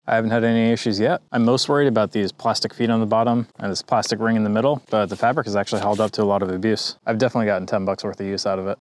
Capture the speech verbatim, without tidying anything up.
I haven't had any issues yet. I'm most worried about these plastic feet on the bottom and this plastic ring in the middle, but the fabric has actually held up to a lot of abuse. I've definitely gotten ten bucks worth of use out of it.